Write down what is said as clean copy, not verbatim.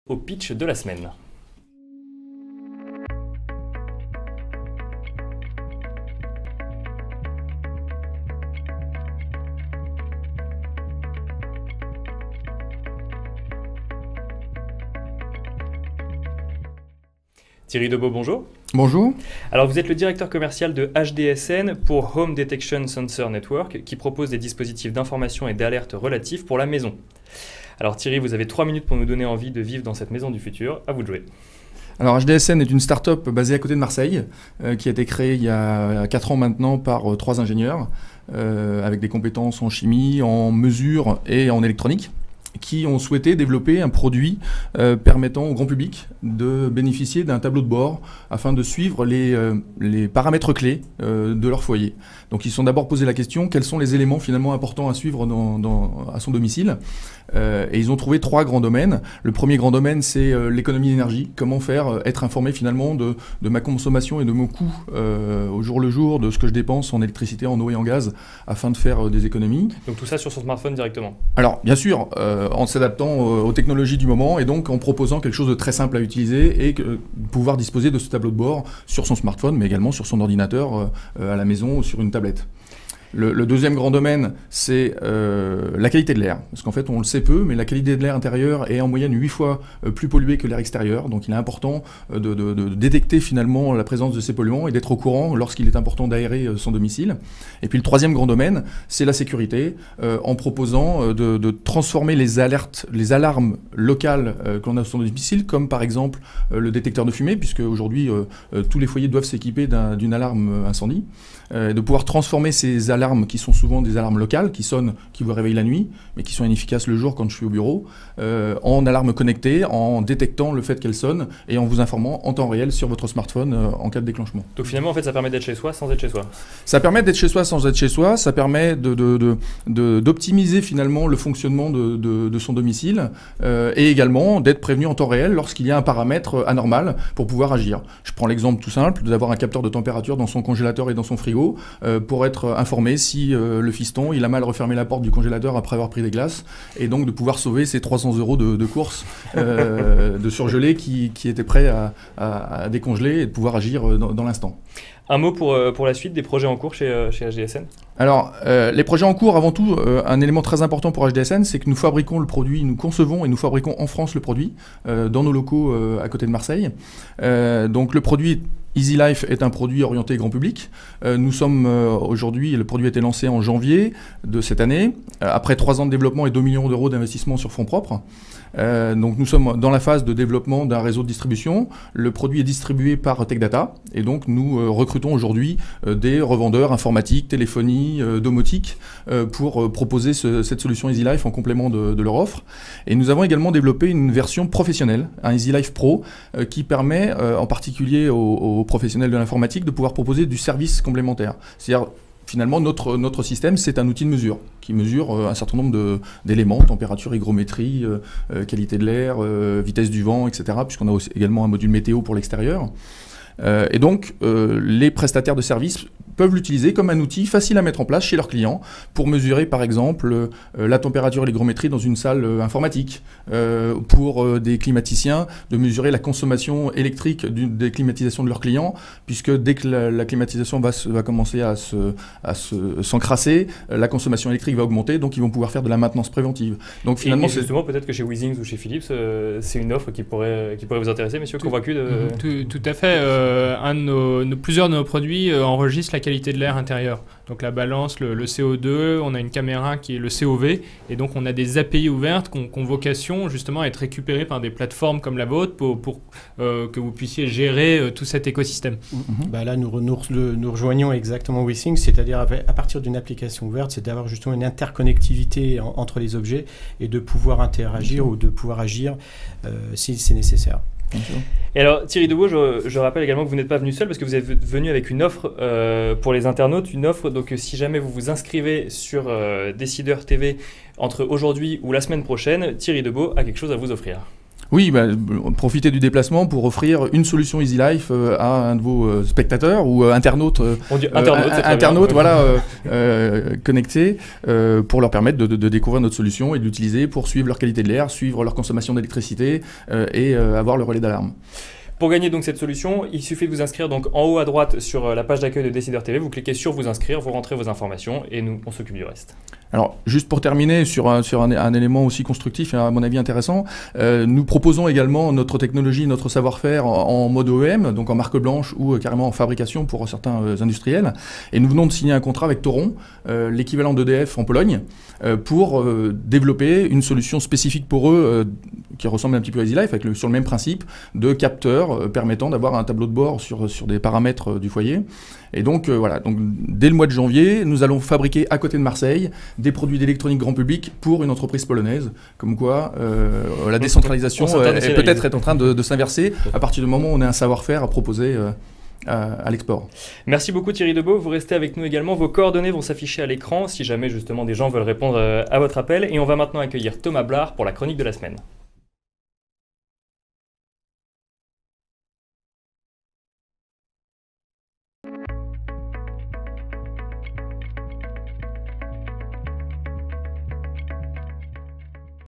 Au pitch de la semaine. Thierry Debeau, bonjour. Bonjour. Alors vous êtes le directeur commercial de HDSN pour Home Detection Sensor Network qui propose des dispositifs d'information et d'alerte relatifs pour la maison. Alors Thierry, vous avez 3 minutes pour nous donner envie de vivre dans cette maison du futur. À vous de jouer. Alors HDSN est une start-up basée à côté de Marseille qui a été créée il y a 4 ans maintenant par 3 ingénieurs avec des compétences en chimie, en mesure et en électronique, qui ont souhaité développer un produit permettant au grand public de bénéficier d'un tableau de bord afin de suivre les paramètres clés de leur foyer. Donc ils se sont d'abord posé la question, quels sont les éléments finalement importants à suivre à son domicile, et ils ont trouvé 3 grands domaines. Le premier grand domaine, c'est l'économie d'énergie. Comment faire être informé finalement de ma consommation et de mon coût au jour le jour, de ce que je dépense en électricité, en eau et en gaz, afin de faire des économies. Donc tout ça sur son smartphone directement? Alors bien sûr, en s'adaptant aux technologies du moment et donc en proposant quelque chose de très simple à utiliser et pouvoir disposer de ce tableau de bord sur son smartphone, mais également sur son ordinateur à la maison ou sur une tablette. Le deuxième grand domaine, c'est la qualité de l'air. Parce qu'en fait, on le sait peu, mais la qualité de l'air intérieur est en moyenne 8 fois plus polluée que l'air extérieur. Donc il est important de détecter finalement la présence de ces polluants et d'être au courant lorsqu'il est important d'aérer son domicile. Et puis le troisième grand domaine, c'est la sécurité, en proposant de transformer les alarmes locales que l'on a sur son domicile, comme par exemple le détecteur de fumée, puisque aujourd'hui tous les foyers doivent s'équiper d'une alarme incendie, de pouvoir transformer ces alarmes qui sont souvent des alarmes locales, qui sonnent, qui vous réveillent la nuit, mais qui sont inefficaces le jour quand je suis au bureau, en alarmes connectées, en détectant le fait qu'elles sonnent et en vous informant en temps réel sur votre smartphone en cas de déclenchement. Donc finalement, en fait, ça permet d'être chez soi sans être chez soi. Ça permet d'être chez soi sans être chez soi, ça permet d'optimiser finalement le fonctionnement de son domicile et également d'être prévenu en temps réel lorsqu'il y a un paramètre anormal pour pouvoir agir. Je prends l'exemple tout simple d'avoir un capteur de température dans son congélateur et dans son frigo pour être informé si le fiston il a mal refermé la porte du congélateur après avoir pris des glaces, et donc de pouvoir sauver ses 300 € de course de surgelé qui était prêt à décongeler et de pouvoir agir dans l'instant. Un mot pour la suite des projets en cours chez HDSN? Alors, les projets en cours, avant tout, un élément très important pour HDSN, c'est que nous fabriquons le produit, nous concevons et nous fabriquons en France le produit, dans nos locaux à côté de Marseille. Donc le produit EasyLife est un produit orienté grand public. Nous sommes aujourd'hui, le produit a été lancé en janvier de cette année, après 3 ans de développement et 2 millions d'euros d'investissement sur fonds propres. Donc nous sommes dans la phase de développement d'un réseau de distribution. Le produit est distribué par TechData et donc nous recrutons aujourd'hui des revendeurs informatiques, téléphonie, domotique pour proposer cette solution EasyLife en complément de leur offre. Et nous avons également développé une version professionnelle, un EasyLife Pro, qui permet en particulier aux professionnels de l'informatique de pouvoir proposer du service complémentaire. C'est-à-dire finalement, notre système, c'est un outil de mesure qui mesure un certain nombre d'éléments, température, hygrométrie, qualité de l'air, vitesse du vent, etc., puisqu'on a aussi également un module météo pour l'extérieur. Et donc, les prestataires de services peuvent l'utiliser comme un outil facile à mettre en place chez leurs clients pour mesurer par exemple la température et l'hygrométrie dans une salle informatique, pour des climaticiens de mesurer la consommation électrique des climatisations de leurs clients, puisque dès que la climatisation va commencer à s'encrasser, la consommation électrique va augmenter, donc ils vont pouvoir faire de la maintenance préventive. Donc finalement, et justement, peut-être que chez Weezings ou chez Philips, c'est une offre qui pourrait vous intéresser, messieurs, convaincus de... Tout à fait. Plusieurs de nos produits enregistrent la qualité de l'air intérieur. Donc la balance, le CO2, on a une caméra qui est le COV, et donc on a des API ouvertes qui ont vocation justement à être récupérées par des plateformes comme la vôtre pour que vous puissiez gérer tout cet écosystème. Bah là, nous rejoignons exactement Weezings, c'est-à-dire à partir d'une application ouverte, c'est d'avoir justement une interconnectivité entre les objets et de pouvoir interagir ou de pouvoir agir si c'est nécessaire. Et alors Thierry Debeau, je rappelle également que vous n'êtes pas venu seul parce que vous êtes venu avec une offre pour les internautes, une offre donc si jamais vous vous inscrivez sur Décideur TV entre aujourd'hui ou la semaine prochaine, Thierry Debeau a quelque chose à vous offrir. Oui, profiter du déplacement pour offrir une solution Easy Life à un de vos spectateurs ou internautes, voilà, connectés, pour leur permettre de découvrir notre solution et de l'utiliser pour suivre leur qualité de l'air, suivre leur consommation d'électricité et avoir le relais d'alarme. Pour gagner donc cette solution, il suffit de vous inscrire donc en haut à droite sur la page d'accueil de Décideur TV, vous cliquez sur vous inscrire, vous rentrez vos informations et nous on s'occupe du reste. Alors, juste pour terminer sur un élément aussi constructif et à mon avis intéressant, nous proposons également notre technologie, notre savoir-faire en mode OEM, donc en marque blanche ou carrément en fabrication pour certains industriels. Et nous venons de signer un contrat avec Toron, l'équivalent d'EDF en Pologne, pour développer une solution spécifique pour eux qui ressemble un petit peu à Easy Life, sur le même principe de capteur permettant d'avoir un tableau de bord sur des paramètres du foyer. Et donc voilà, donc, dès le mois de janvier, nous allons fabriquer à côté de Marseille des produits d'électronique grand public pour une entreprise polonaise. Comme quoi, la décentralisation est peut-être en train de s'inverser à partir du moment où on a un savoir-faire à proposer à l'export. Merci beaucoup Thierry Debeau, vous restez avec nous également, vos coordonnées vont s'afficher à l'écran si jamais justement des gens veulent répondre à votre appel. Et on va maintenant accueillir Thomas Blard pour la chronique de la semaine.